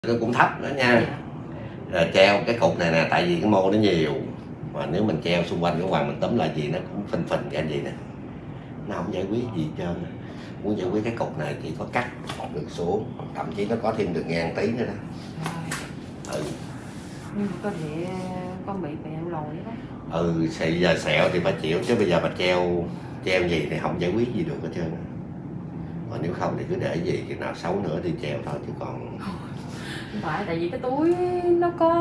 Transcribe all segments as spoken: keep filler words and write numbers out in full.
Nó cũng thấp đó nha. Rồi treo cái cục này nè, tại vì cái mô nó nhiều mà nếu mình treo xung quanh cái hoàng mình túm lại gì nó cũng phình phình ra gì nè, nó không giải quyết gì hết trơn. Muốn giải quyết cái cục này chỉ có cắt được xuống, thậm chí nó có thêm được ngang tí nữa đó. Ừ. Nhưng mà có thể con bị bẹo lồi đó. Ừ, thì giờ sẹo thì phải chịu chứ bây giờ mà treo treo gì thì không giải quyết gì được hết trơn. Còn nếu không thì cứ để gì khi nào xấu nữa thì treo thôi chứ còn. Không phải, tại vì cái túi nó có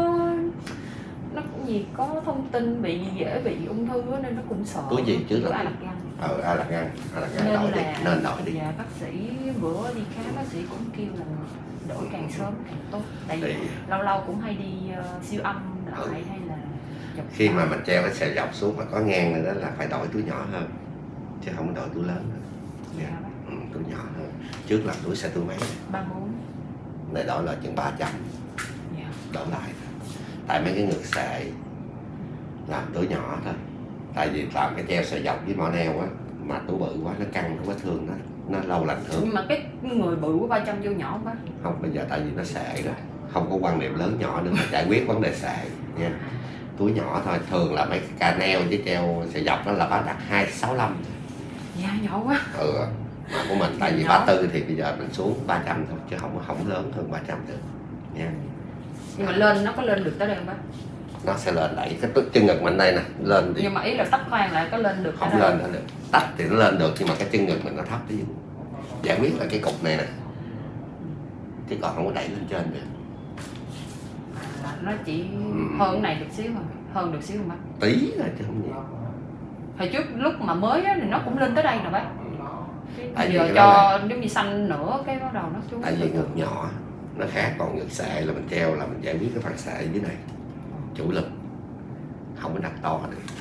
nó cũng gì có thông tin bị dễ bị ung thư nên nó cũng sợ. Túi gì chứ là a lặt gan. Ờ, a lặt gan, a lặt gan Nên đổi là, đi, nên đổi đi. Dạ, bác sĩ bữa đi khám bác sĩ cũng kêu là đổi càng sớm càng tốt. Tại vì thì... lâu lâu cũng hay đi uh, siêu âm lại ừ. hay là khi mà mình treo cái sợi dọc xuống mà có ngang nữa đó là phải đổi túi nhỏ hơn chứ không đổi túi lớn nữa. Dạ. Yeah. Ừ, túi nhỏ hơn. Trước là túi xe túi mấy ba bốn này đổi lại chừng ba trăm. Dạ. Đổi lại tại mấy cái ngực sệ làm túi nhỏ thôi, tại vì làm cái treo sợi dọc với mỏ neo á mà túi bự quá nó căng nó vết thương nó nó lâu lành hơn. Nhưng mà cái người bự của ba trăm vô nhỏ quá. Không, bây giờ tại vì nó sệ rồi, không có quan niệm lớn nhỏ nữa mà giải quyết vấn đề sệ nha. Túi nhỏ thôi, thường là mấy cái ca neo với treo sợi dọc đó là bác đặt hai sáu lăm. Dạ nhỏ quá. Ừ, mà của mình tại vì ba tư thì bây giờ mình xuống ba trăm thôi chứ không không lớn hơn ba trăm được nha. Nhưng mà lên nó có lên được tới đây không bác? Nó sẽ lên lại cái chân ngực mình đây nè, lên thì nhưng mà ý là tắt khoang lại có lên được không lên được, tắt thì nó lên được nhưng mà cái chân ngực mình nó thấp tí, giải quyết là cái cục này nè chứ còn không có đẩy lên trên được. À, nó chỉ hơn này được xíu mà hơn được xíu không bác? Tí rồi chứ không nhiều. Hồi trước lúc mà mới á thì nó cũng lên tới đây nè bác. Tại giờ cho giống như xanh nữa cái bắt đầu nó xuống. Tại vì ngực nhỏ nó khác, còn ngực sệ là mình treo là mình giải quyết cái phần sệ dưới này chủ lực, không có đặt to được.